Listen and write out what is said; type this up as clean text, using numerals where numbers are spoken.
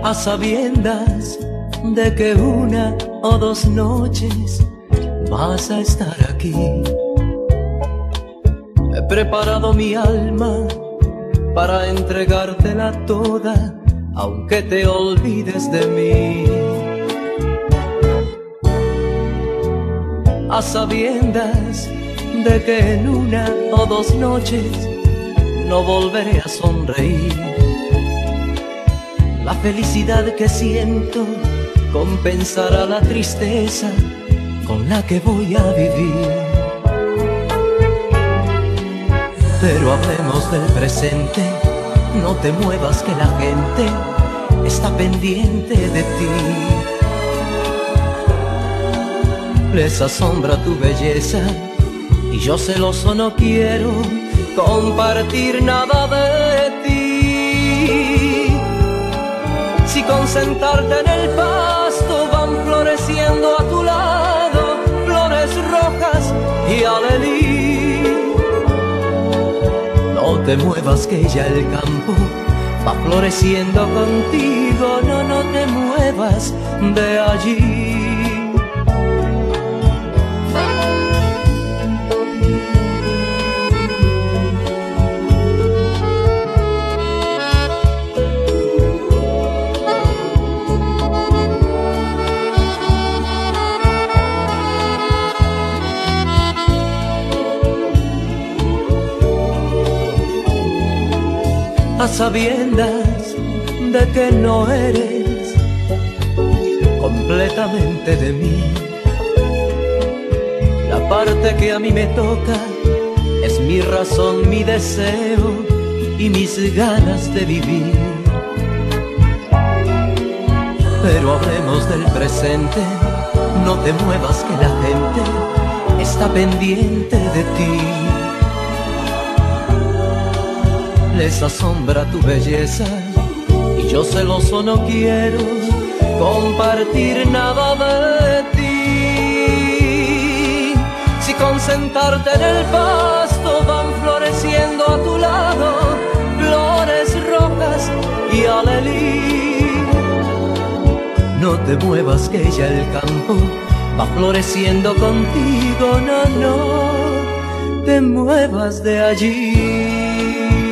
a sabiendas de que una o dos noches vas a estar aquí. He preparado mi alma para entregártela toda, aunque te olvides de mí. A sabiendas de que en una o dos noches no volveré a sonreír. La felicidad que siento compensará la tristeza con la que voy a vivir. Pero hablemos del presente, no te muevas que la gente está pendiente de ti. Les asombra tu belleza y yo celoso no quiero compartir nada de ti. Si con sentarte en el pasto van floreciendo a tu lado flores rojas y alelí, no te muevas que ya el campo va floreciendo contigo. No, no te muevas de allí. A sabiendas de que no eres completamente de mí. La parte que a mí me toca es mi razón, mi deseo y mis ganas de vivir. Pero hablemos del presente, no te muevas que la gente está pendiente de ti. Les asombra tu belleza y yo celoso no quiero compartir nada de ti. Si con sentarte en el pasto van floreciendo a tu lado flores rojas y alelí, no te muevas que ya el campo va floreciendo contigo. No, no te muevas de allí.